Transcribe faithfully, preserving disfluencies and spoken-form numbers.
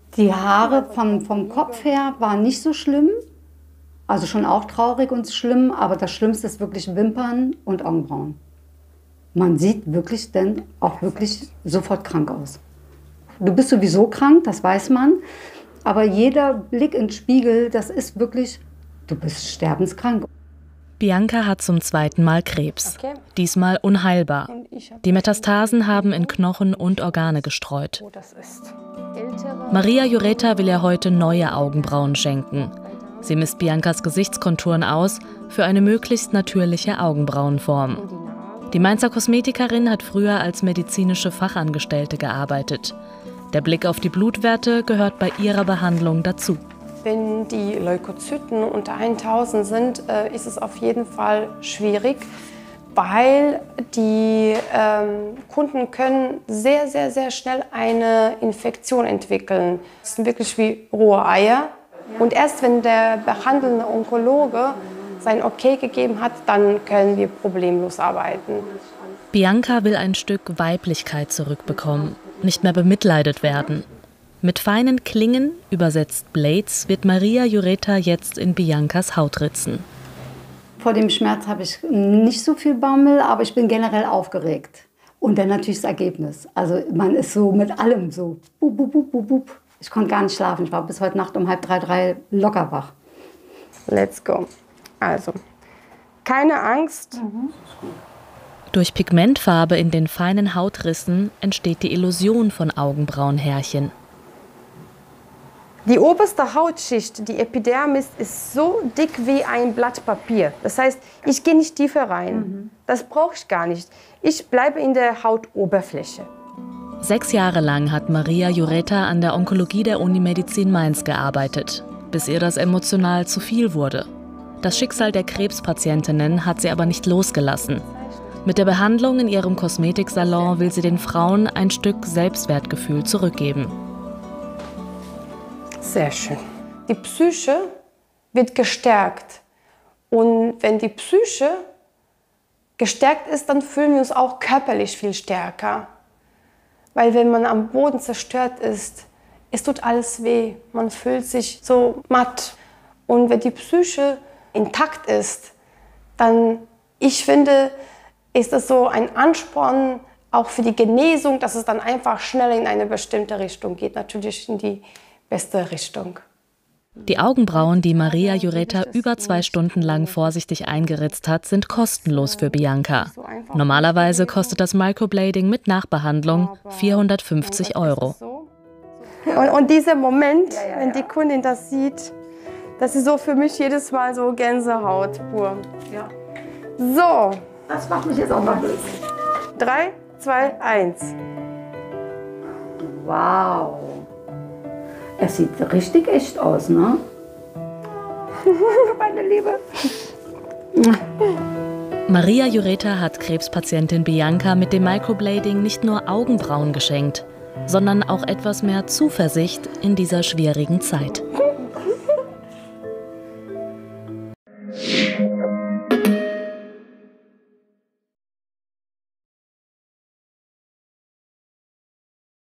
Die Haare vom, vom Kopf her waren nicht so schlimm. Also schon auch traurig und schlimm, aber das Schlimmste ist wirklich Wimpern und Augenbrauen. Man sieht wirklich dann auch wirklich sofort krank aus. Du bist sowieso krank, das weiß man. Aber jeder Blick in den Spiegel, das ist wirklich, du bist sterbenskrank. Bianca hat zum zweiten Mal Krebs. Diesmal unheilbar. Die Metastasen haben in Knochen und Organe gestreut. Maria Jureta will ihr heute neue Augenbrauen schenken. Sie misst Biancas Gesichtskonturen aus für eine möglichst natürliche Augenbrauenform. Die Mainzer Kosmetikerin hat früher als medizinische Fachangestellte gearbeitet. Der Blick auf die Blutwerte gehört bei ihrer Behandlung dazu. Wenn die Leukozyten unter tausend sind, ist es auf jeden Fall schwierig, weil die ähm, Kunden können sehr, sehr, sehr schnell eine Infektion entwickeln. Das sind wirklich wie rohe Eier. Und erst wenn der behandelnde Onkologe sein Okay gegeben hat, dann können wir problemlos arbeiten. Bianca will ein Stück Weiblichkeit zurückbekommen, nicht mehr bemitleidet werden. Mit feinen Klingen, übersetzt Blades, wird Maria Jureta jetzt in Biancas Haut ritzen. Vor dem Schmerz habe ich nicht so viel Bammel, aber ich bin generell aufgeregt. Und dann natürlich das Ergebnis. Also man ist so mit allem so. Bup, bup, bup, bup, bup. Ich konnte gar nicht schlafen. Ich war bis heute Nacht um halb drei, drei locker wach. Let's go. Also, keine Angst. Mhm. Durch Pigmentfarbe in den feinen Hautrissen entsteht die Illusion von Augenbrauenhärchen. Die oberste Hautschicht, die Epidermis, ist so dick wie ein Blatt Papier. Das heißt, ich gehe nicht tiefer rein. Mhm. Das brauche ich gar nicht. Ich bleibe in der Hautoberfläche. Sechs Jahre lang hat Maria Jureta an der Onkologie der Unimedizin Mainz gearbeitet, bis ihr das emotional zu viel wurde. Das Schicksal der Krebspatientinnen hat sie aber nicht losgelassen. Mit der Behandlung in ihrem Kosmetiksalon will sie den Frauen ein Stück Selbstwertgefühl zurückgeben. Sehr schön. Die Psyche wird gestärkt. Und wenn die Psyche gestärkt ist, dann fühlen wir uns auch körperlich viel stärker. Weil wenn man am Boden zerstört ist, es tut alles weh. Man fühlt sich so matt. Und wenn die Psyche intakt ist, dann, ich finde, ist das so ein Ansporn auch für die Genesung, dass es dann einfach schnell in eine bestimmte Richtung geht. Natürlich in die beste Richtung. Die Augenbrauen, die Maria Jureta über zwei Stunden lang vorsichtig eingeritzt hat, sind kostenlos für Bianca. Normalerweise kostet das Microblading mit Nachbehandlung vierhundertfünfzig Euro. Und, und dieser Moment, wenn die Kundin das sieht, das ist so für mich jedes Mal so Gänsehaut pur. So. Das macht mich jetzt auch mal böse. Drei, zwei, eins. Wow. Es sieht richtig echt aus, ne? Meine Liebe. Maria Jureta hat Krebspatientin Bianca mit dem Microblading nicht nur Augenbrauen geschenkt, sondern auch etwas mehr Zuversicht in dieser schwierigen Zeit.